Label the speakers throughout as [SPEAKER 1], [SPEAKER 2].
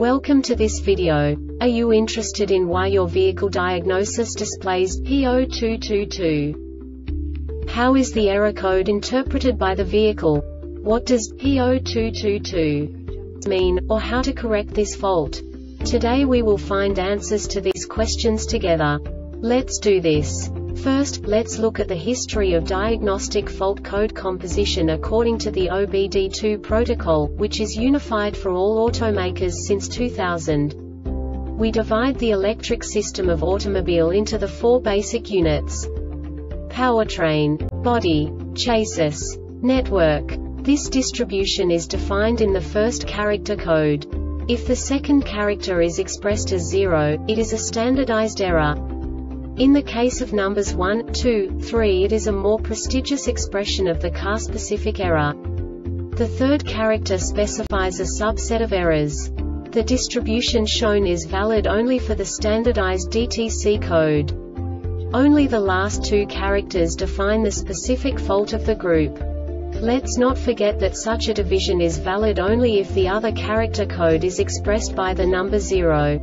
[SPEAKER 1] Welcome to this video. Are you interested in why your vehicle diagnosis displays P0222? How is the error code interpreted by the vehicle? What does P0222 mean, or how to correct this fault? Today we will find answers to these questions together. Let's do this. First, let's look at the history of diagnostic fault code composition according to the OBD2 protocol, which is unified for all automakers since 2000. We divide the electric system of automobile into the four basic units: powertrain, body, chassis, network. This distribution is defined in the first character code. If the second character is expressed as 0, it is a standardized error. In the case of numbers 1, 2, 3, it is a more prestigious expression of the car-specific error. The third character specifies a subset of errors. The distribution shown is valid only for the standardized DTC code. Only the last two characters define the specific fault of the group. Let's not forget that such a division is valid only if the other character code is expressed by the number 0.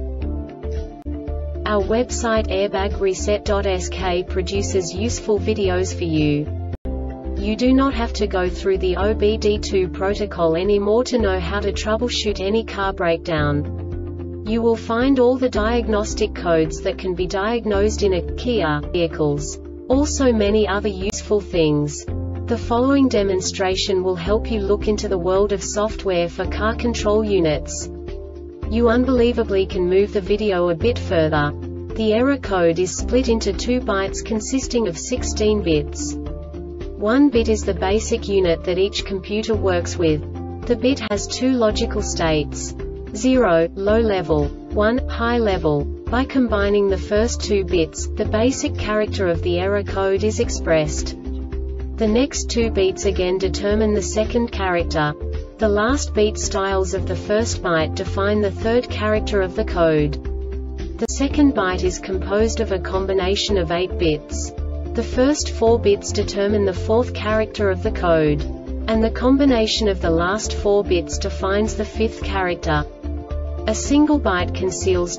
[SPEAKER 1] Our website airbagreset.sk produces useful videos for you. You do not have to go through the OBD2 protocol anymore to know how to troubleshoot any car breakdown. You will find all the diagnostic codes that can be diagnosed in a Kia vehicles. Also many other useful things. The following demonstration will help you look into the world of software for car control units. You unbelievably can move the video a bit further. The error code is split into 2 bytes consisting of 16 bits. 1 bit is the basic unit that each computer works with. The bit has 2 logical states: 0, low level, 1, high level. By combining the first 2 bits, the basic character of the error code is expressed. The next 2 beats again determine the second character. The last beat styles of the first byte define the third character of the code. The second byte is composed of a combination of 8 bits. The first 4 bits determine the fourth character of the code. And the combination of the last 4 bits defines the fifth character. A single byte conceals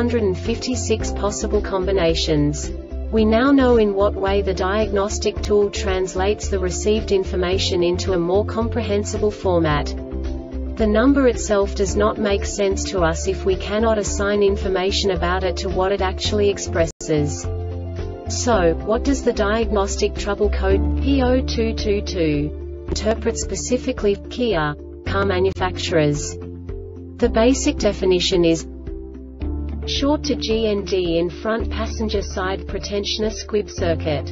[SPEAKER 1] 256 possible combinations. We now know in what way the diagnostic tool translates the received information into a more comprehensible format. The number itself does not make sense to us if we cannot assign information about it to what it actually expresses. So, what does the diagnostic trouble code P0222 interpret specifically for Kia car manufacturers? The basic definition is short to GND in front passenger side pretensioner squib circuit.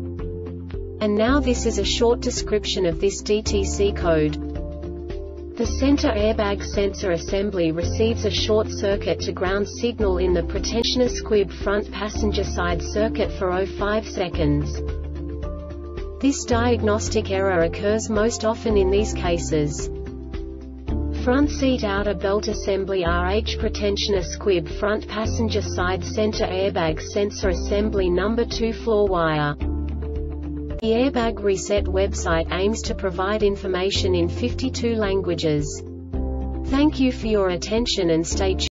[SPEAKER 1] And now this is a short description of this DTC code. The center airbag sensor assembly receives a short circuit to ground signal in the pretensioner squib front passenger side circuit for 0.5 seconds. This diagnostic error occurs most often in these cases: front seat outer belt assembly RH pretensioner squib front passenger side center airbag sensor assembly number 2 floor wire. The Airbag Reset website aims to provide information in 52 languages. Thank you for your attention and stay tuned.